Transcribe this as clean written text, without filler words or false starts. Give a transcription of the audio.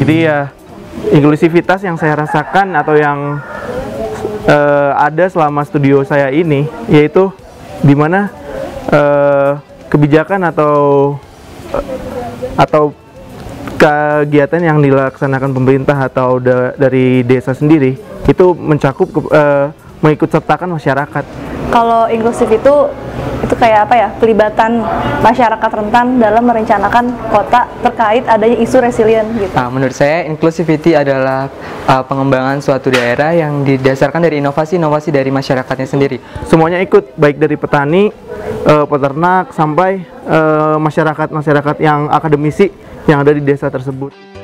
Jadi ya inklusivitas yang saya rasakan atau yang ada selama studio saya ini, yaitu dimana kebijakan atau kegiatan yang dilaksanakan pemerintah atau dari desa sendiri itu mencakup mengikut sertakan masyarakat. Kalau inklusif itu kayak apa ya, pelibatan masyarakat rentan dalam merencanakan kota terkait adanya isu resilient gitu. Menurut saya inclusivity adalah pengembangan suatu daerah yang didasarkan dari inovasi-inovasi dari masyarakatnya sendiri. Semuanya ikut, baik dari petani, peternak, sampai masyarakat yang akademisi yang ada di desa tersebut.